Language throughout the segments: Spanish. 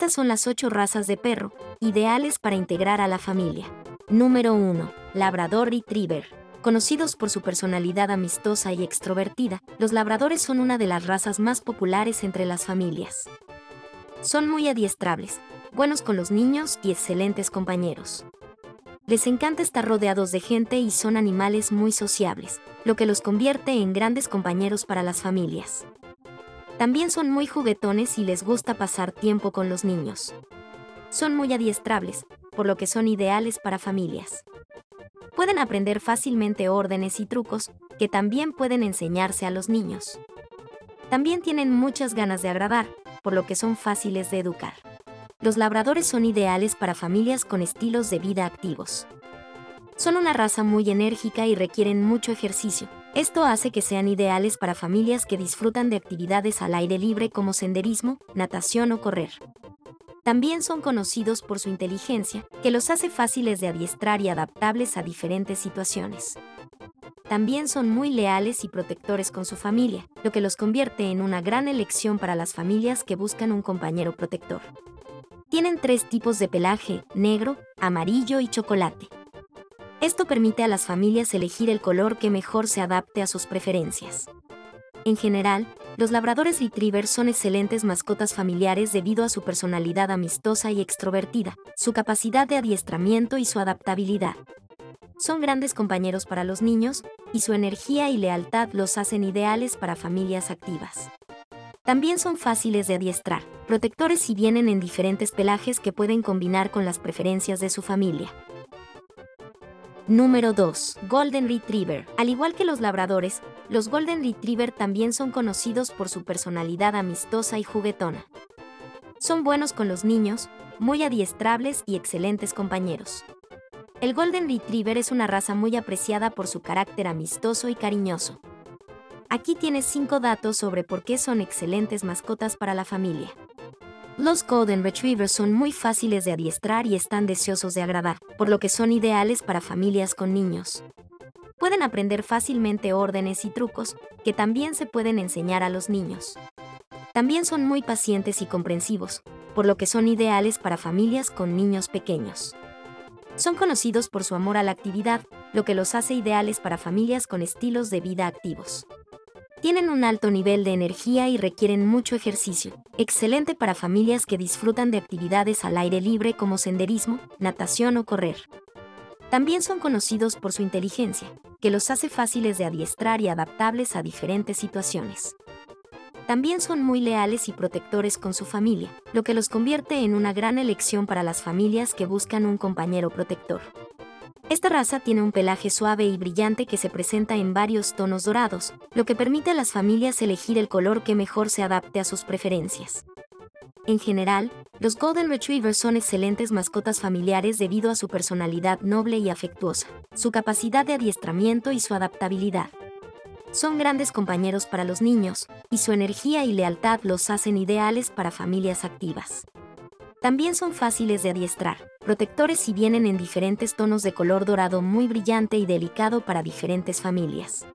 Estas son las 8 razas de perro, ideales para integrar a la familia. Número 1. Labrador Retriever. Conocidos por su personalidad amistosa y extrovertida, los labradores son una de las razas más populares entre las familias. Son muy adiestrables, buenos con los niños y excelentes compañeros. Les encanta estar rodeados de gente y son animales muy sociables, lo que los convierte en grandes compañeros para las familias. También son muy juguetones y les gusta pasar tiempo con los niños. Son muy adiestrables, por lo que son ideales para familias. Pueden aprender fácilmente órdenes y trucos, que también pueden enseñarse a los niños. También tienen muchas ganas de agradar, por lo que son fáciles de educar. Los labradores son ideales para familias con estilos de vida activos. Son una raza muy enérgica y requieren mucho ejercicio. Esto hace que sean ideales para familias que disfrutan de actividades al aire libre como senderismo, natación o correr. También son conocidos por su inteligencia, que los hace fáciles de adiestrar y adaptables a diferentes situaciones. También son muy leales y protectores con su familia, lo que los convierte en una gran elección para las familias que buscan un compañero protector. Tienen 3 tipos de pelaje: negro, amarillo y chocolate. Esto permite a las familias elegir el color que mejor se adapte a sus preferencias. En general, los labradores retrievers son excelentes mascotas familiares debido a su personalidad amistosa y extrovertida, su capacidad de adiestramiento y su adaptabilidad. Son grandes compañeros para los niños, y su energía y lealtad los hacen ideales para familias activas. También son fáciles de adiestrar, protectores y vienen en diferentes pelajes que pueden combinar con las preferencias de su familia. Número 2. Golden Retriever. Al igual que los labradores, los Golden Retriever también son conocidos por su personalidad amistosa y juguetona. Son buenos con los niños, muy adiestrables y excelentes compañeros. El Golden Retriever es una raza muy apreciada por su carácter amistoso y cariñoso. Aquí tienes 5 datos sobre por qué son excelentes mascotas para la familia. Los Golden Retrievers son muy fáciles de adiestrar y están deseosos de agradar, por lo que son ideales para familias con niños. Pueden aprender fácilmente órdenes y trucos, que también se pueden enseñar a los niños. También son muy pacientes y comprensivos, por lo que son ideales para familias con niños pequeños. Son conocidos por su amor a la actividad, lo que los hace ideales para familias con estilos de vida activos. Tienen un alto nivel de energía y requieren mucho ejercicio, excelente para familias que disfrutan de actividades al aire libre como senderismo, natación o correr. También son conocidos por su inteligencia, que los hace fáciles de adiestrar y adaptables a diferentes situaciones. También son muy leales y protectores con su familia, lo que los convierte en una gran elección para las familias que buscan un compañero protector. Esta raza tiene un pelaje suave y brillante que se presenta en varios tonos dorados, lo que permite a las familias elegir el color que mejor se adapte a sus preferencias. En general, los Golden Retrievers son excelentes mascotas familiares debido a su personalidad noble y afectuosa, su capacidad de adiestramiento y su adaptabilidad. Son grandes compañeros para los niños, y su energía y lealtad los hacen ideales para familias activas. También son fáciles de adiestrar, protectores y vienen en diferentes tonos de color dorado muy brillante y delicado para diferentes familias.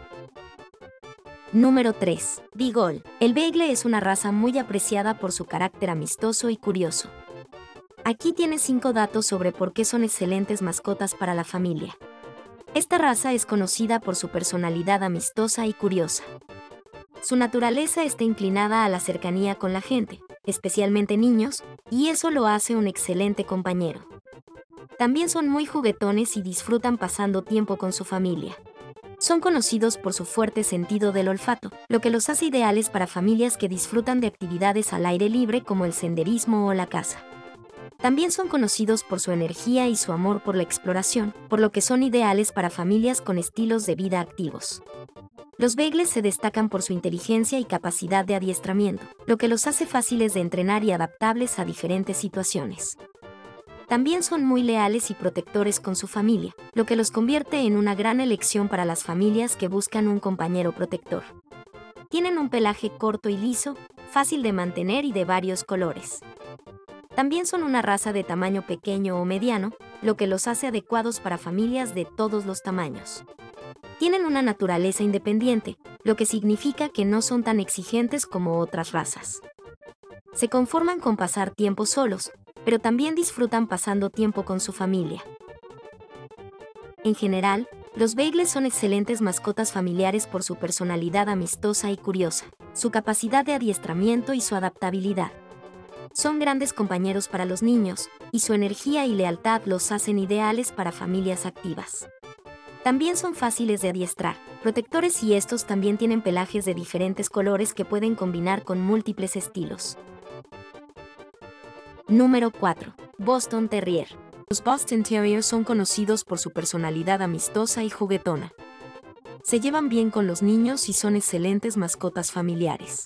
Número 3. Beagle. El Beagle es una raza muy apreciada por su carácter amistoso y curioso. Aquí tienes 5 datos sobre por qué son excelentes mascotas para la familia. Esta raza es conocida por su personalidad amistosa y curiosa. Su naturaleza está inclinada a la cercanía con la gente, especialmente niños, y eso lo hace un excelente compañero. También son muy juguetones y disfrutan pasando tiempo con su familia. Son conocidos por su fuerte sentido del olfato, lo que los hace ideales para familias que disfrutan de actividades al aire libre como el senderismo o la caza. También son conocidos por su energía y su amor por la exploración, por lo que son ideales para familias con estilos de vida activos. Los Beagles se destacan por su inteligencia y capacidad de adiestramiento, lo que los hace fáciles de entrenar y adaptables a diferentes situaciones. También son muy leales y protectores con su familia, lo que los convierte en una gran elección para las familias que buscan un compañero protector. Tienen un pelaje corto y liso, fácil de mantener y de varios colores. También son una raza de tamaño pequeño o mediano, lo que los hace adecuados para familias de todos los tamaños. Tienen una naturaleza independiente, lo que significa que no son tan exigentes como otras razas. Se conforman con pasar tiempo solos, pero también disfrutan pasando tiempo con su familia. En general, los beagles son excelentes mascotas familiares por su personalidad amistosa y curiosa, su capacidad de adiestramiento y su adaptabilidad. Son grandes compañeros para los niños, y su energía y lealtad los hacen ideales para familias activas. También son fáciles de adiestrar, protectores y estos también tienen pelajes de diferentes colores que pueden combinar con múltiples estilos. Número 4. Boston Terrier. Los Boston Terrier son conocidos por su personalidad amistosa y juguetona. Se llevan bien con los niños y son excelentes mascotas familiares.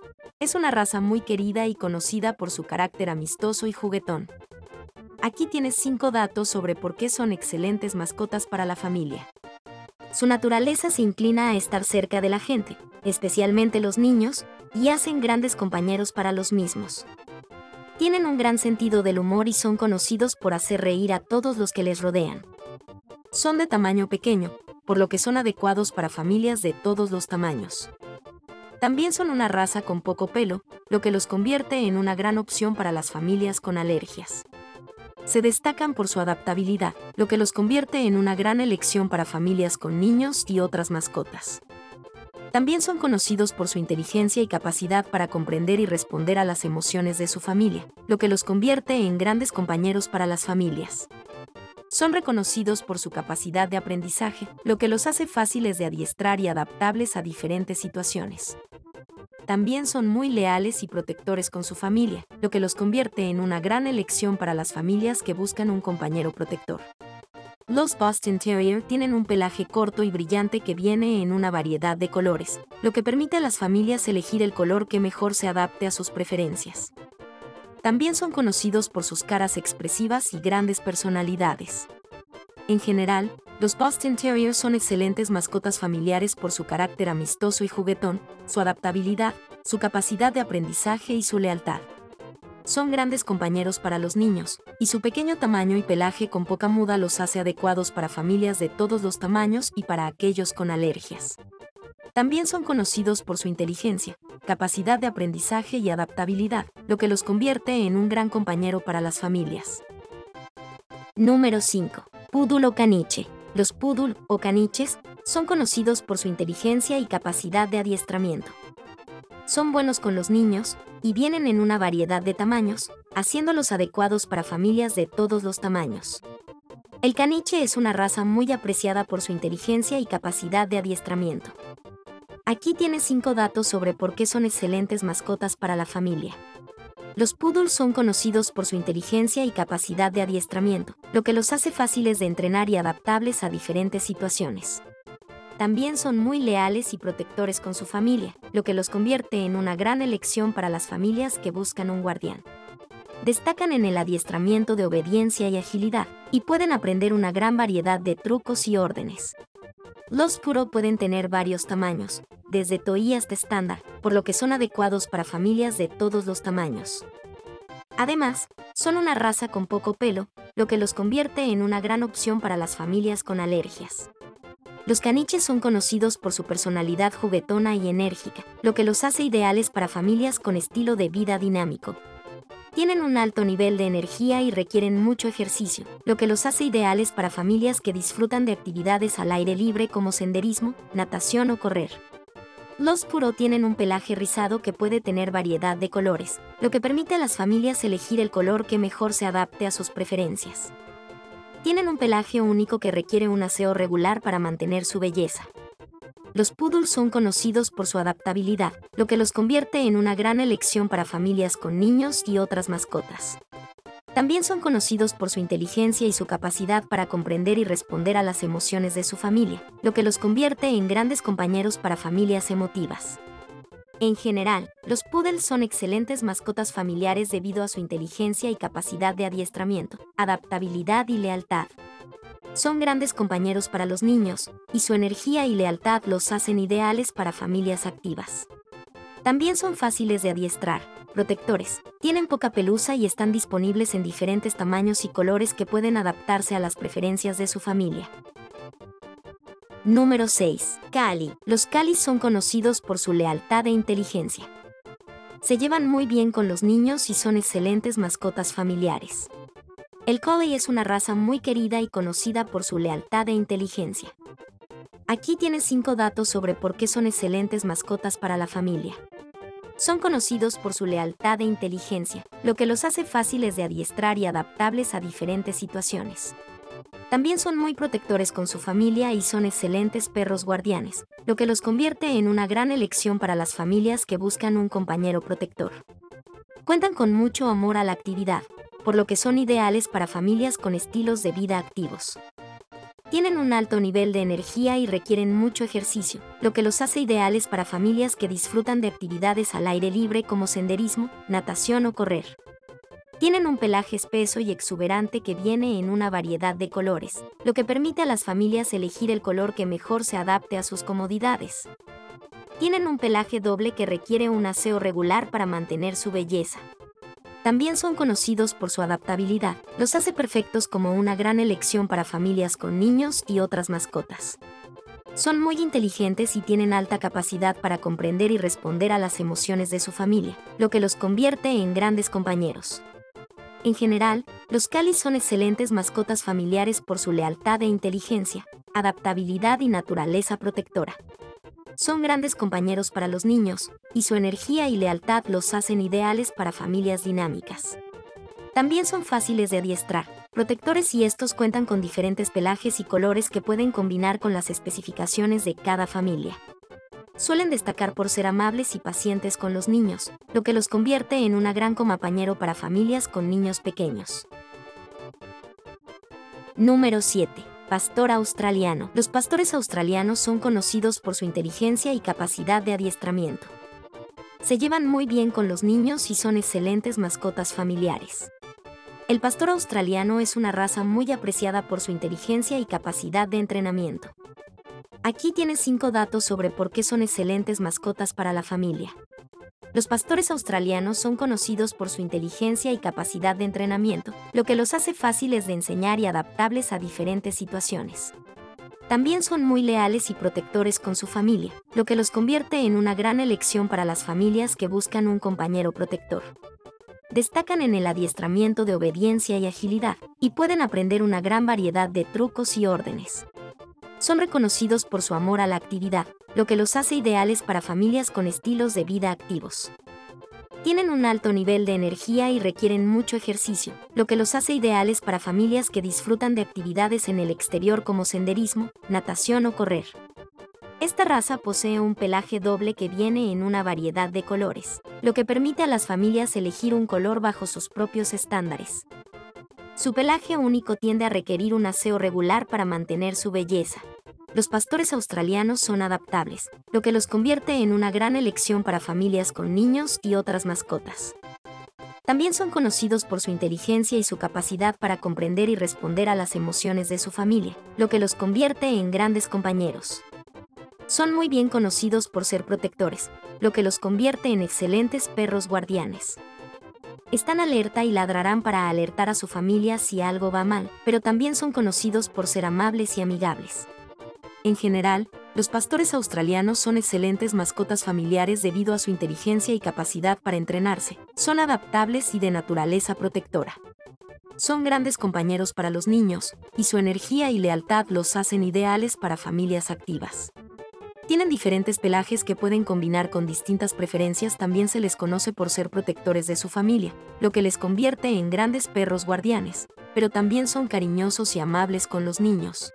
Es una raza muy querida y conocida por su carácter amistoso y juguetón. Aquí tienes 5 datos sobre por qué son excelentes mascotas para la familia. Su naturaleza se inclina a estar cerca de la gente, especialmente los niños, y hacen grandes compañeros para los mismos. Tienen un gran sentido del humor y son conocidos por hacer reír a todos los que les rodean. Son de tamaño pequeño, por lo que son adecuados para familias de todos los tamaños. También son una raza con poco pelo, lo que los convierte en una gran opción para las familias con alergias. Se destacan por su adaptabilidad, lo que los convierte en una gran elección para familias con niños y otras mascotas. También son conocidos por su inteligencia y capacidad para comprender y responder a las emociones de su familia, lo que los convierte en grandes compañeros para las familias. Son reconocidos por su capacidad de aprendizaje, lo que los hace fáciles de adiestrar y adaptables a diferentes situaciones. También son muy leales y protectores con su familia, lo que los convierte en una gran elección para las familias que buscan un compañero protector. Los Boston Terrier tienen un pelaje corto y brillante que viene en una variedad de colores, lo que permite a las familias elegir el color que mejor se adapte a sus preferencias. También son conocidos por sus caras expresivas y grandes personalidades. En general, los Boston Terrier son excelentes mascotas familiares por su carácter amistoso y juguetón, su adaptabilidad, su capacidad de aprendizaje y su lealtad. Son grandes compañeros para los niños, y su pequeño tamaño y pelaje con poca muda los hace adecuados para familias de todos los tamaños y para aquellos con alergias. También son conocidos por su inteligencia, capacidad de aprendizaje y adaptabilidad, lo que los convierte en un gran compañero para las familias. Número 5. Poodle o caniche. Los poodle o caniches son conocidos por su inteligencia y capacidad de adiestramiento. Son buenos con los niños, y vienen en una variedad de tamaños, haciéndolos adecuados para familias de todos los tamaños. El caniche es una raza muy apreciada por su inteligencia y capacidad de adiestramiento. Aquí tienes 5 datos sobre por qué son excelentes mascotas para la familia. Los poodles son conocidos por su inteligencia y capacidad de adiestramiento, lo que los hace fáciles de entrenar y adaptables a diferentes situaciones. También son muy leales y protectores con su familia, lo que los convierte en una gran elección para las familias que buscan un guardián. Destacan en el adiestramiento de obediencia y agilidad, y pueden aprender una gran variedad de trucos y órdenes. Los poodle pueden tener varios tamaños, desde toy hasta estándar, por lo que son adecuados para familias de todos los tamaños. Además, son una raza con poco pelo, lo que los convierte en una gran opción para las familias con alergias. Los caniches son conocidos por su personalidad juguetona y enérgica, lo que los hace ideales para familias con estilo de vida dinámico. Tienen un alto nivel de energía y requieren mucho ejercicio, lo que los hace ideales para familias que disfrutan de actividades al aire libre como senderismo, natación o correr. Los poodle tienen un pelaje rizado que puede tener variedad de colores, lo que permite a las familias elegir el color que mejor se adapte a sus preferencias. Tienen un pelaje único que requiere un aseo regular para mantener su belleza. Los poodles son conocidos por su adaptabilidad, lo que los convierte en una gran elección para familias con niños y otras mascotas. También son conocidos por su inteligencia y su capacidad para comprender y responder a las emociones de su familia, lo que los convierte en grandes compañeros para familias emotivas. En general, los poodles son excelentes mascotas familiares debido a su inteligencia y capacidad de adiestramiento, adaptabilidad y lealtad. Son grandes compañeros para los niños, y su energía y lealtad los hacen ideales para familias activas. También son fáciles de adiestrar, protectores, tienen poca pelusa y están disponibles en diferentes tamaños y colores que pueden adaptarse a las preferencias de su familia. Número 6. Collie. Los collies son conocidos por su lealtad e inteligencia. Se llevan muy bien con los niños y son excelentes mascotas familiares. El Collie es una raza muy querida y conocida por su lealtad e inteligencia. Aquí tienes 5 datos sobre por qué son excelentes mascotas para la familia. Son conocidos por su lealtad e inteligencia, lo que los hace fáciles de adiestrar y adaptables a diferentes situaciones. También son muy protectores con su familia y son excelentes perros guardianes, lo que los convierte en una gran elección para las familias que buscan un compañero protector. Cuentan con mucho amor a la actividad, por lo que son ideales para familias con estilos de vida activos. Tienen un alto nivel de energía y requieren mucho ejercicio, lo que los hace ideales para familias que disfrutan de actividades al aire libre como senderismo, natación o correr. Tienen un pelaje espeso y exuberante que viene en una variedad de colores, lo que permite a las familias elegir el color que mejor se adapte a sus comodidades. Tienen un pelaje doble que requiere un aseo regular para mantener su belleza. También son conocidos por su adaptabilidad, los hace perfectos como una gran elección para familias con niños y otras mascotas. Son muy inteligentes y tienen alta capacidad para comprender y responder a las emociones de su familia, lo que los convierte en grandes compañeros. En general, los Collies son excelentes mascotas familiares por su lealtad e inteligencia, adaptabilidad y naturaleza protectora. Son grandes compañeros para los niños, y su energía y lealtad los hacen ideales para familias dinámicas. También son fáciles de adiestrar, protectores y estos cuentan con diferentes pelajes y colores que pueden combinar con las especificaciones de cada familia. Suelen destacar por ser amables y pacientes con los niños, lo que los convierte en una gran compañero para familias con niños pequeños. Número 7. Pastor australiano. Los pastores australianos son conocidos por su inteligencia y capacidad de adiestramiento. Se llevan muy bien con los niños y son excelentes mascotas familiares. El pastor australiano es una raza muy apreciada por su inteligencia y capacidad de entrenamiento. Aquí tienes 5 datos sobre por qué son excelentes mascotas para la familia. Los pastores australianos son conocidos por su inteligencia y capacidad de entrenamiento, lo que los hace fáciles de enseñar y adaptables a diferentes situaciones. También son muy leales y protectores con su familia, lo que los convierte en una gran elección para las familias que buscan un compañero protector. Destacan en el adiestramiento de obediencia y agilidad, y pueden aprender una gran variedad de trucos y órdenes. Son reconocidos por su amor a la actividad, lo que los hace ideales para familias con estilos de vida activos. Tienen un alto nivel de energía y requieren mucho ejercicio, lo que los hace ideales para familias que disfrutan de actividades en el exterior como senderismo, natación o correr. Esta raza posee un pelaje doble que viene en una variedad de colores, lo que permite a las familias elegir un color bajo sus propios estándares. Su pelaje único tiende a requerir un aseo regular para mantener su belleza. Los pastores australianos son adaptables, lo que los convierte en una gran elección para familias con niños y otras mascotas. También son conocidos por su inteligencia y su capacidad para comprender y responder a las emociones de su familia, lo que los convierte en grandes compañeros. Son muy bien conocidos por ser protectores, lo que los convierte en excelentes perros guardianes. Están alerta y ladrarán para alertar a su familia si algo va mal, pero también son conocidos por ser amables y amigables. En general, los pastores australianos son excelentes mascotas familiares debido a su inteligencia y capacidad para entrenarse. Son adaptables y de naturaleza protectora. Son grandes compañeros para los niños, y su energía y lealtad los hacen ideales para familias activas. Tienen diferentes pelajes que pueden combinar con distintas preferencias. También se les conoce por ser protectores de su familia, lo que les convierte en grandes perros guardianes, pero también son cariñosos y amables con los niños.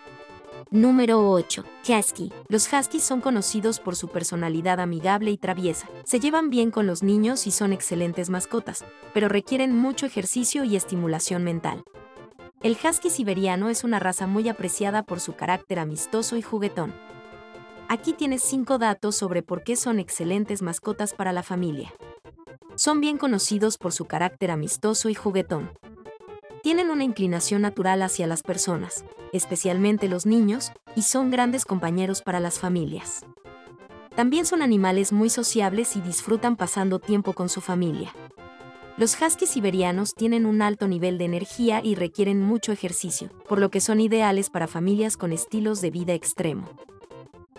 Número 8. Husky. Los Huskies son conocidos por su personalidad amigable y traviesa. Se llevan bien con los niños y son excelentes mascotas, pero requieren mucho ejercicio y estimulación mental. El Husky siberiano es una raza muy apreciada por su carácter amistoso y juguetón. Aquí tienes 5 datos sobre por qué son excelentes mascotas para la familia. Son bien conocidos por su carácter amistoso y juguetón. Tienen una inclinación natural hacia las personas, especialmente los niños, y son grandes compañeros para las familias. También son animales muy sociables y disfrutan pasando tiempo con su familia. Los Huskies siberianos tienen un alto nivel de energía y requieren mucho ejercicio, por lo que son ideales para familias con estilos de vida extremo.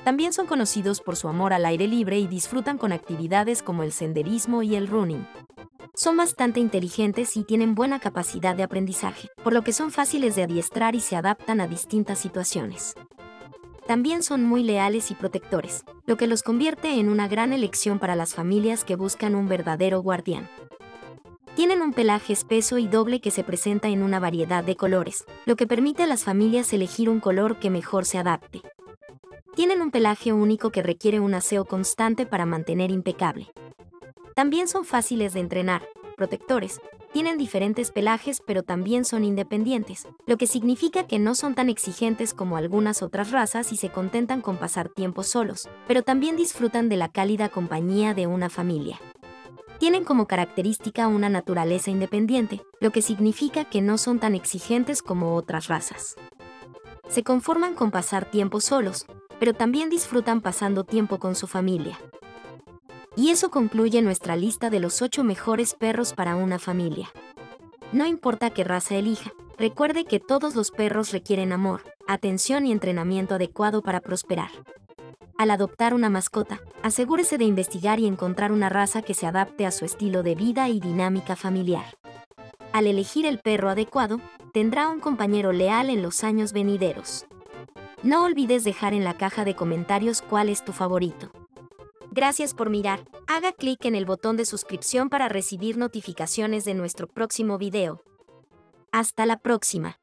También son conocidos por su amor al aire libre y disfrutan con actividades como el senderismo y el running. Son bastante inteligentes y tienen buena capacidad de aprendizaje, por lo que son fáciles de adiestrar y se adaptan a distintas situaciones. También son muy leales y protectores, lo que los convierte en una gran elección para las familias que buscan un verdadero guardián. Tienen un pelaje espeso y doble que se presenta en una variedad de colores, lo que permite a las familias elegir un color que mejor se adapte. Tienen un pelaje único que requiere un aseo constante para mantener impecable. También son fáciles de entrenar, protectores, tienen diferentes pelajes pero también son independientes, lo que significa que no son tan exigentes como algunas otras razas y se contentan con pasar tiempo solos, pero también disfrutan de la cálida compañía de una familia. Tienen como característica una naturaleza independiente, lo que significa que no son tan exigentes como otras razas. Se conforman con pasar tiempo solos, pero también disfrutan pasando tiempo con su familia. Y eso concluye nuestra lista de los 8 mejores perros para una familia. No importa qué raza elija, recuerde que todos los perros requieren amor, atención y entrenamiento adecuado para prosperar. Al adoptar una mascota, asegúrese de investigar y encontrar una raza que se adapte a su estilo de vida y dinámica familiar. Al elegir el perro adecuado, tendrá un compañero leal en los años venideros. No olvides dejar en la caja de comentarios cuál es tu favorito. Gracias por mirar. Haga clic en el botón de suscripción para recibir notificaciones de nuestro próximo video. Hasta la próxima.